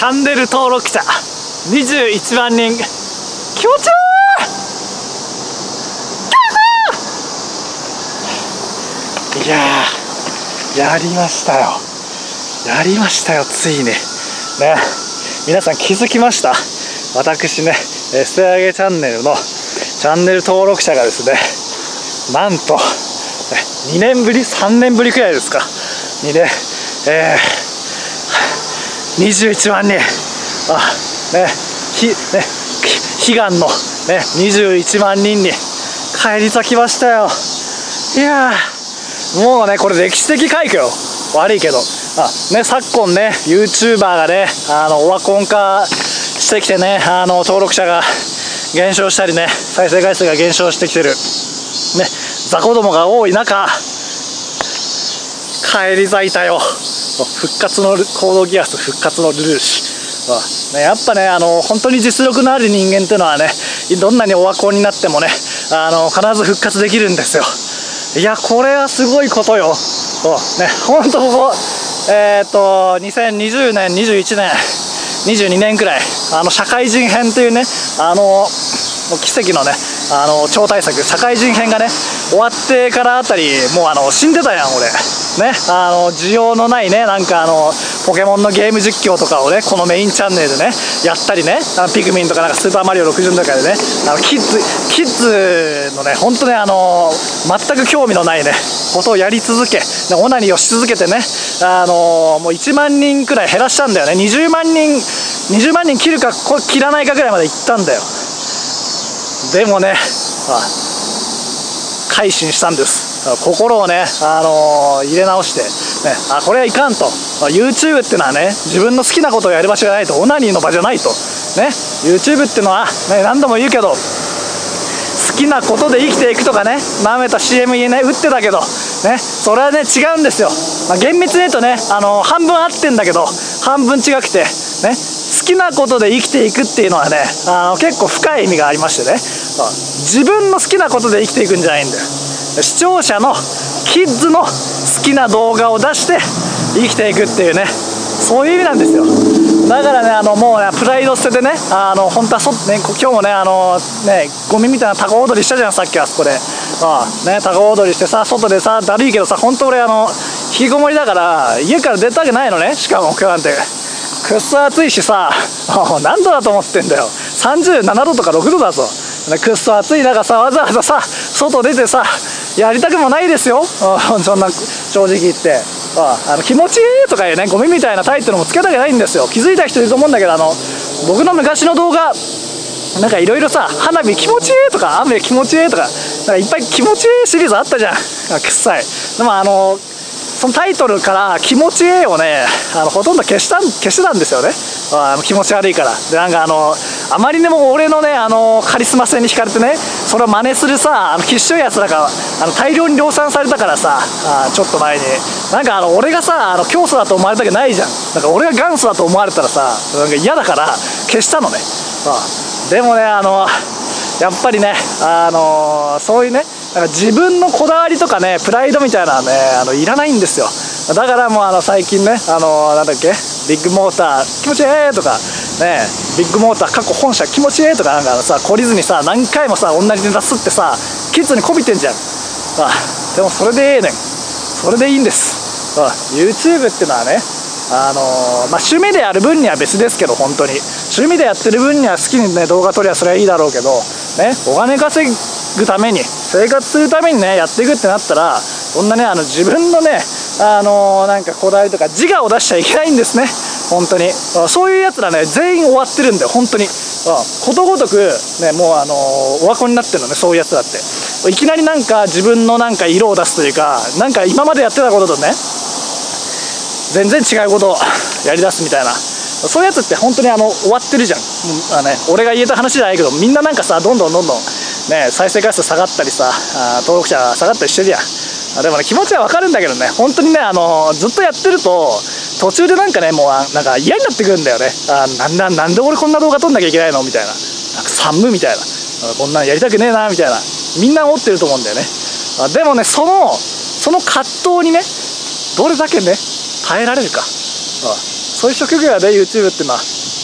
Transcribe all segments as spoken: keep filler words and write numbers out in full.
ャンネル登録者にじゅういちまんにん、気持ちいい。いやー、やりましたよ、やりましたよ、ついにね。皆さん気づきました？私ね、捨て上げチャンネルのチャンネル登録者がですね、なんとにねんぶりさんねんぶりくらいですかにね、えー、にじゅういちまんにん、あね、ひね悲願のねにじゅういちまんにんに返り咲きましたよ。いやー、もうねこれ歴史的快挙よ。悪いけど、あね、昨今ね YouTuber がねあのオワコン化してきてね、あの登録者が減少したりね、再生回数が減少してきてるね、雑魚どもが多い中返り咲いたよ。復活のコードギアス、復活のルルーシ、ね、やっぱねあの本当に実力のある人間っていうのはね、どんなにオワコンになってもねあの必ず復活できるんですよ。いやこれはすごいことよ。ね、本当ここえー、っとにせんにじゅうねんにじゅういちねんにじゅうにねんくらい、あの社会人編というね、あの奇跡のねあの超大作社会人編がね終わってからあたり、もうあの死んでたやん俺ね。あの需要のないね、なんかあのポケモンのゲーム実況とかをねこのメインチャンネルでねやったりね、あのピクミンとかなんかスーパーマリオろくじゅうとかでね、あのキッズキッズのね本当ねあの全く興味のないねことをやり続け、オナニーをし続けてね、あのもういちまんにんくらい減らしたんだよね。にじゅうまんにんにじゅうまんにん切るか切らないかぐらいまでいったんだよ。でもね、あ改心したんです。心をね、あのー、入れ直して、ね、あこれはいかんと、YouTube っていうのはね自分の好きなことをやる場所じゃないと、オナニーの場じゃないと、ね、YouTube っていうのは、ね、何度も言うけど好きなことで生きていくとかね、なめた シーエム ね打ってたけど、ね、それはね違うんですよ。まあ、厳密に言うとね、あのー、半分合ってんだけど半分違くて、ね、好きなことで生きていくっていうのはねあの結構深い意味がありましてね、自分の好きなことで生きていくんじゃないんだよ。視聴者のキッズの好きな動画を出して生きていくっていうね、そういう意味なんですよ。だからねあのもうねプライド捨ててね、あの本当はそ、ね、今日もねあのねゴミみたいなタコ踊りしたじゃんさっきはそこで、ああねタコ踊りしてさ外でさだるいけどさ、本当俺あの引きこもりだから家から出たくないのね。しかも今日なんてくっそ暑いしさ、何度だと思ってんだよ、さんじゅうななどとかろくどだぞ。くっそ暑い中さわざわざさ外出てさやりたくもないですよ、そんな正直言って。あの気持ちいいとかいうねゴミみたいなタイトルもつけたくないんですよ。気づいた人いると思うんだけど、あの僕の昔の動画なんかいろいろさ、花火気持ちいいとか雨気持ちいいとかなんかいっぱい気持ちいいシリーズあったじゃん。くっさい。でもあのそのタイトルから気持ちいいをねあのほとんど消した消してたんですよね。あの気持ち悪いから。でなんかあのあまりにも俺のねあのカリスマ性に惹かれてね、それを真似するさあのきっしょいやつらがあの大量に量産されたからさ、あちょっと前になんかあの俺がさあの教祖だと思われたくないじゃん。なんか俺が元祖だと思われたらさなんか嫌だから消したのね。あでもねあのやっぱりねあのそういうねなんか自分のこだわりとかねプライドみたいなのはねあのいらないんですよ。だからもうあの最近ねあのなんだっけビッグモーター気持ちいいとかね、ビッグモーター過去本社気持ちいいとかなんかさ懲りずにさ何回もさ同じネタすってさキッズにこびてんじゃん。あでもそれでええねん、それでいいんです。あ YouTube ってのはねあのー、まあ趣味でやる分には別ですけど、本当に趣味でやってる分には好きにね動画撮りゃそれはいいだろうけどね、お金稼ぐために生活するためにねやっていくってなったらそんなねあの自分のねあのー、なんかこだわりとか自我を出しちゃいけないんですね。本当にそういうやつらね全員終わってるんだよ本当に。ことごとくねもうあのー、オワコンになってるのね、そういうやつだって。いきなりなんか自分のなんか色を出すというか、なんか今までやってたこととね全然違うことをやりだすみたいな、そういうやつって本当にあの終わってるじゃん。あ、ね、俺が言えた話じゃないけどみんななんかさどんどんどんどんね再生回数下がったりさあ登録者下がったりしてるやん。あでもね気持ちはわかるんだけどね、本当にねあのずっとやってると途中でなんかねもうなんか嫌になってくるんだよね。あなんだなんで俺こんな動画撮んなきゃいけないのみたいな、なんか寒みたいな、こんなんやりたくねえなみたいなみんな思ってると思うんだよね。あでもねそのその葛藤にねどれだけね耐えられるか、あそういう職業やで YouTube っていうのは。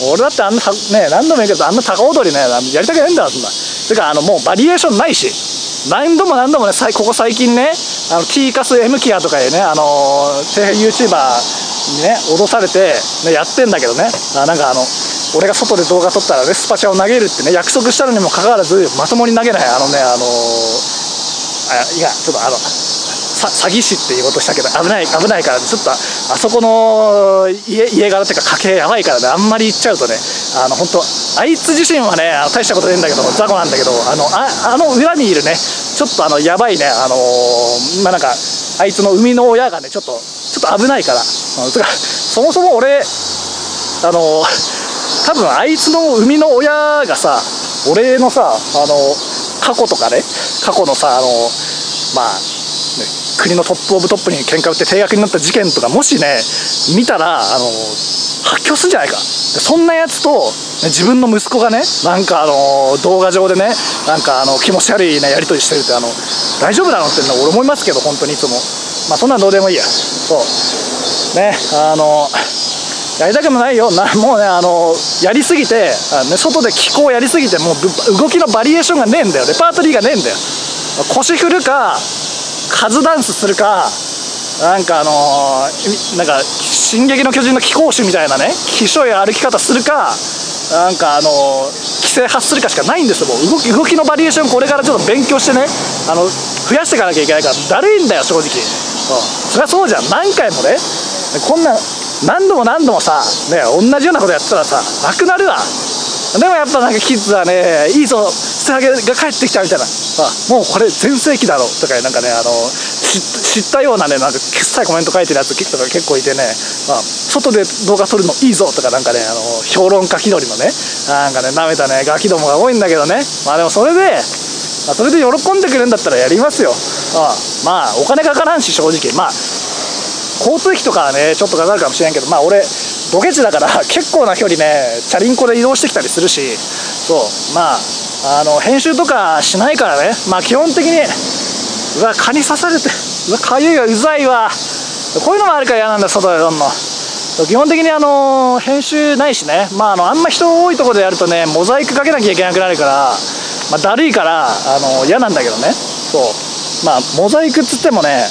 俺だってあんなね、何度も言うけどあんな高踊りねやりたくないんだわそんな。てかあのもうバリエーションないし、何度も何度もねここ最近ねあの T カス M キアとかでねあの底辺 YouTuber にね脅されて、ね、やってんだけどね、あなんかあの俺が外で動画撮ったらねスパチャを投げるってね約束したのにもかかわらずまともに投げないあのねあのあいやちょっとあの詐欺師って言おうとしたけど危ない危ないから、ね、ちょっとあそこの家家柄っていうか家系やばいからね、あんまり言っちゃうとねあの本当あいつ自身はね大したことないんだけど雑魚なんだけど、あの あ, あの裏にいるねちょっとあのやばいねあのまあなんかあいつの生みの親がねちょっとちょっと危ないから、うん、かそもそも俺あの多分あいつの生みの親がさ俺のさあの過去とかね過去のさあのまあね、国のトップオブトップに喧嘩売って停学になった事件とかもしね見たらあの発狂するんじゃないか。そんなやつと、ね、自分の息子がねなんかあの動画上でねなんかあの気持ち悪い、ね、やり取りしてるってあの大丈夫なのっての俺思いますけど本当にいつもまあそんなんどうでもいいや。そうねあのやりたくもないよな、もうねあのやりすぎてあ、ね、外で気候やりすぎてもう動きのバリエーションがねえんだよ、レパートリーがねえんだよ。腰振るかカズダンスするかなんかあのー、なんか「進撃の巨人」の貴公子みたいなねきしょい歩き方するかなんかあのー、規制発するかしかないんですよ。もう動き動きのバリエーションこれからちょっと勉強してねあの増やしていかなきゃいけないからだるいんだよ正直。うん、そりゃそうじゃん、何回もねこんな何度も何度もさ、ね、同じようなことやってたらさなくなるわ。でもやっぱなんかキッズはねいいぞ捨て上げが帰ってきたみたいな、あもうこれ全盛期だろとかなんかねあの知ったようなねなんか決済コメント書いてるやつとか結構いてね、あ外で動画撮るのいいぞとかなんかねあの評論家気取りのねなんかねなめたねガキどもが多いんだけどね、まあでもそれで、まあ、それで喜んでくれるんだったらやりますよ。あまあお金かからんし正直まあ交通費とかはねちょっとかかるかもしれんけど、まあ俺ドケチだから結構な距離ねチャリンコで移動してきたりするし、そうまああの編集とかしないからね、まあ基本的にうわ蚊に刺されてうわかゆいわうざいわこういうのもあるから嫌なんだ外で撮んの。基本的にあの編集ないしね、まああのあんま人多いところでやるとねモザイクかけなきゃいけなくなるから、まあ、だるいからあの嫌なんだけどね。そうまあモザイクっつってもね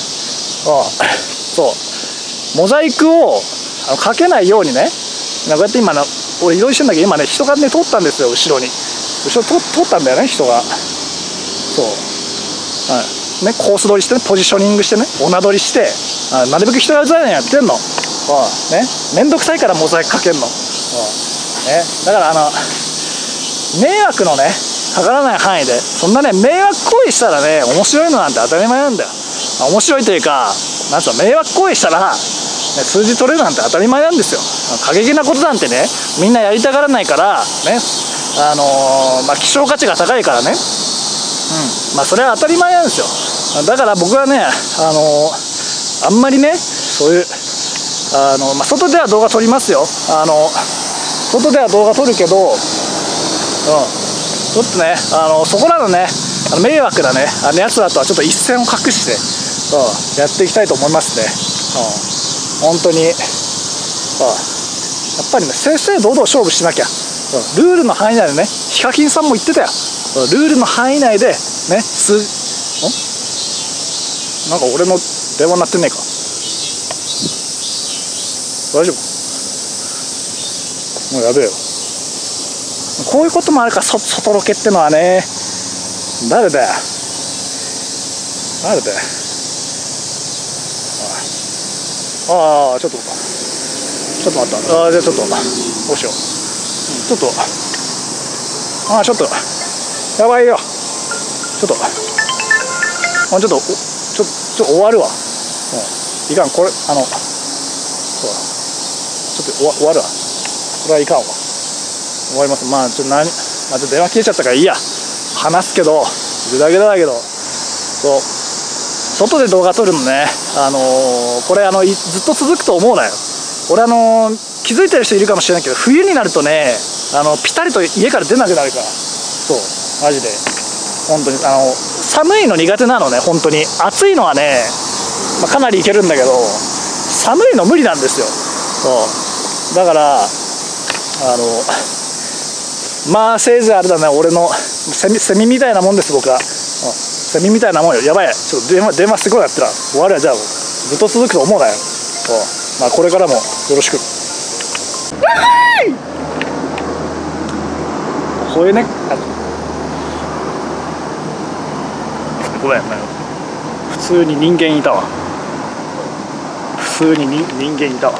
そうモザイクをあのかけないようにねこうやって今の俺移動してんだけど今ね人がね通ったんですよ後ろに後ろ通通ったんだよね人が。そう、はいね、コース取りしてねポジショニングしてねおなどりしてあなるべく人がうざいのやってんの。あね面倒くさいからモザイクかけんの。あ、ね、だからあの迷惑のねかからない範囲でそんなね迷惑行為したらね面白いのなんて当たり前なんだよ。面白いというかなんつうの迷惑行為したら数字取れるなんて当たり前なんですよ。過激なことなんてねみんなやりたがらないからねあのー、まあ希少価値が高いからね、うんまあそれは当たり前なんですよ。だから僕はねあのー、あんまりねそういうあの、まあ、外では動画撮りますよ。あの外では動画撮るけど、うん、ちょっとねあのそこらのねあの迷惑なねあのやつらとはちょっと一線を画して、うん、やっていきたいと思いますね。うん、本当に、うん、やっぱりね正々堂々勝負しなきゃ、うん、ルールの範囲内でねヒカキンさんも言ってたよ。ルールの範囲内でね数んなんか俺の電話鳴ってねえか大丈夫もうやべえよ。こういうこともあるからそ外ロケってのはね。誰だよ誰だよ。ああちょっとちょっと待った。ああじゃあちょっとどうしよう、ちょっとああちょっとやばいよちょっとあちょっとちょちょっと終わるわ。うんいかんこれあのそうちょっと終わるわこれはいかんわ終わります。まあちょっと何、まあ、ちょっと電話消えちゃったからいいや話すけどぐだぐだだけどそう外で動画撮るのねあのー、これあのずっと続くと思うなよ。俺あのー、気づいてる人いるかもしれないけど冬になるとねあのピタリと家から出なくなるからそうマジで本当にあの寒いの苦手なのね本当に。暑いのはね、まあ、かなりいけるんだけど寒いの無理なんですよ。そうだからあのまあせいぜいあれだね、俺のセミセミみたいなもんです、僕は。うん、セミみたいなもんよ。やばい、ちょっと電話電話すごいやってたら終わるや。じゃあずっと続くと思うなよ。うん、まあこれからもよろしく。こういうね、ごめん、普通に人間いたわ。普通に人人間いたわ。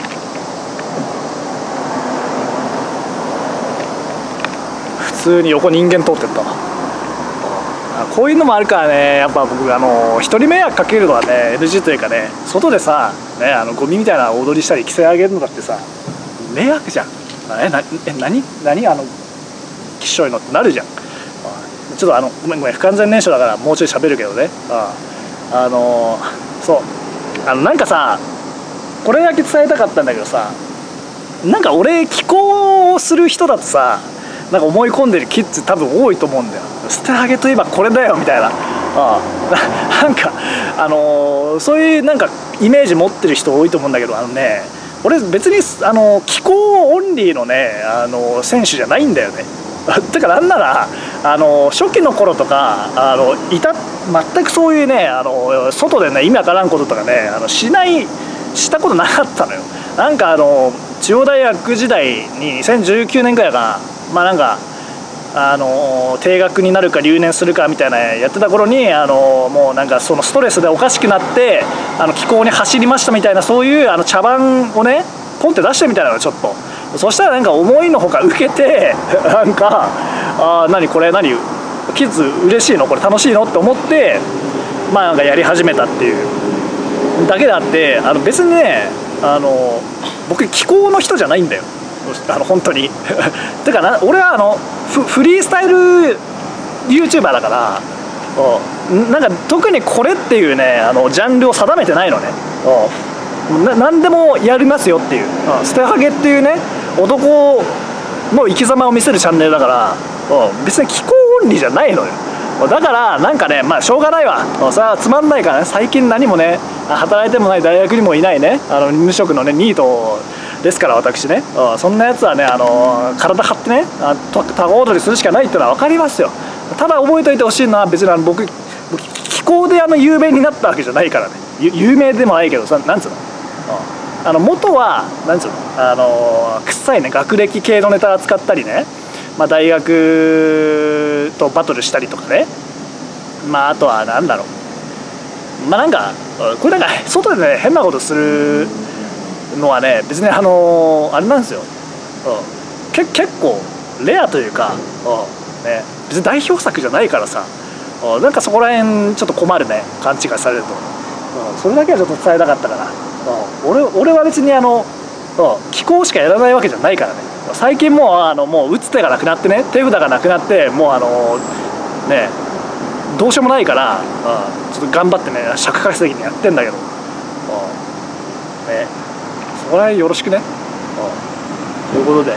普通に横人間通ってったわ。こういうのもあるからね、やっぱ僕あの人に迷惑かけるのはね エヌジー というかね、外でさ、ね、あのゴミみたいな踊りしたり規制上げるのだってさ迷惑じゃん。えなえ何何あのきっしょいのってなるじゃん。ちょっとあのごめんごめん、不完全燃焼だからもうちょい喋るけどね。ああのそうあのなんかさ、これだけ伝えたかったんだけどさ、なんか俺気候をする人だとさ、なんか思い込んでるキッズ多分多いと思うんだよ。捨てハゲといえばこれだよみたいな。ああなんかあのー、そういうなんかイメージ持ってる人多いと思うんだけど、あのね、俺別にあの気候オンリーのね、あの選手じゃないんだよね。だからなんならあの初期の頃とかあのいた全くそういうね、あの外でね意味わからんこととかね、あのしないしたことなかったのよ。なんかあの中央大学時代ににせんじゅうきゅうねんぐらいかな、まあなんかあの定額になるか留年するかみたいなやってた頃に、あのもうなんかそのストレスでおかしくなってあの気候に走りましたみたいな、そういうあの茶番をねポンって出してみたいなのちょっと。そしたらなんか思いのほか受けてなんかあ何これ何キッズ嬉しいのこれ楽しいのって思って、まあなんかやり始めたっていうだけであって、あの別にね、あの僕気候の人じゃないんだよ、あの本当にてかな、俺はあの フ, フリースタイル ユーチューバー だから、なんか特にこれっていうねあのジャンルを定めてないのね。な何でもやりますよっていう、捨てハゲっていうね男の生き様を見せるチャンネルだから、別に気候オンリーじゃないのよ。だからなんかね、まあしょうがないわ、さあつまんないからね、最近何もね働いてもない、大学にもいないね、あの無職のねニートですから私ね、そんなやつはねあの体張ってねタコ踊りするしかないっていうのは分かりますよ。ただ覚えておいてほしいのは、別にあの僕気候であの有名になったわけじゃないからね。有名でもないけどさ、なんつうの、あの元はなんつうの、あの臭いね学歴系のネタ使ったりね、まあ、大学とバトルしたりとかね、まああとはなんだろう、まあなんかこれなんか外でね変なことするのはね別にあのあれなんですよ、うん、け結構レアというか、うんね、別に代表作じゃないからさ、うん、なんかそこら辺ちょっと困るね、勘違いされると、うん、それだけはちょっと伝えたかったから、うん、俺, 俺は別にあの、うん、気候しかやらないわけじゃないからね。最近もうあのもう打つ手がなくなってね、手札がなくなって、もうあのねどうしようもないから、うん、ちょっと頑張ってね尺稼ぎにやってんだけど、うんね、そこら辺よろしくね、うん、ということで、い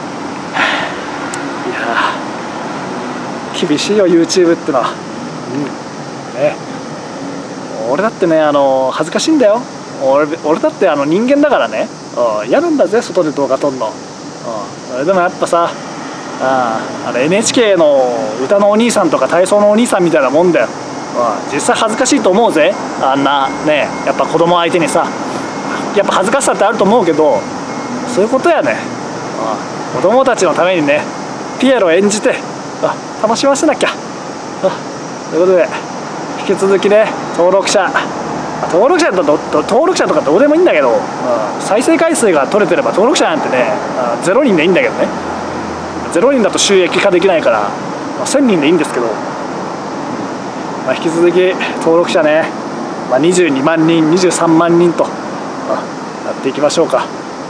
や厳しいよ YouTube ってのは、うんね、俺だってねあの恥ずかしいんだよ。俺, 俺だってあの人間だからね、うん、やるんだぜ外で動画撮んの。うん、でもやっぱさ、ああの エヌエイチケー の歌のお兄さんとか体操のお兄さんみたいなもんだよ。うん、実際恥ずかしいと思うぜ、あんなねやっぱ子供相手にさ、やっぱ恥ずかしさってあると思うけど、そういうことやね。うん、子供たちのためにねピエロを演じてあ楽しませなきゃ。あということで引き続きね登録者登録者と登録者とかどうでもいいんだけど、うん、再生回数が取れてれば登録者なんてねゼロにんでいいんだけどね、ゼロにんだと収益化できないから、まあ、せんにんでいいんですけど、まあ、引き続き登録者ね、まあ、にじゅうにまんにんにじゅうさんまんにんと、やっていきましょうか。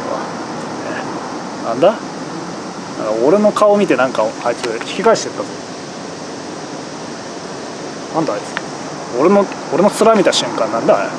なんだ俺の顔見てなんかあいつ引き返してったぞ。なんだあいつ俺の俺の面見た瞬間なんだあれ。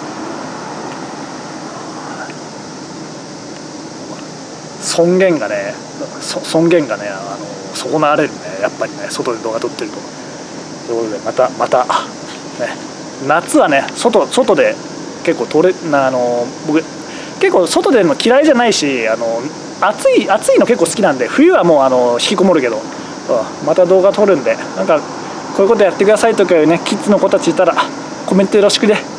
尊厳がね尊厳がねあの損なわれるね、やっぱりね外で動画撮ってると。ということでまたまた、ね、夏はね外外で結構撮れなあの僕結構外での嫌いじゃないし、あの暑い暑いの結構好きなんで、冬はもうあの引きこもるけど、うん、また動画撮るんで、なんかこういうことやってくださいとかいうね、キッズの子たちいたらコメントよろしくね。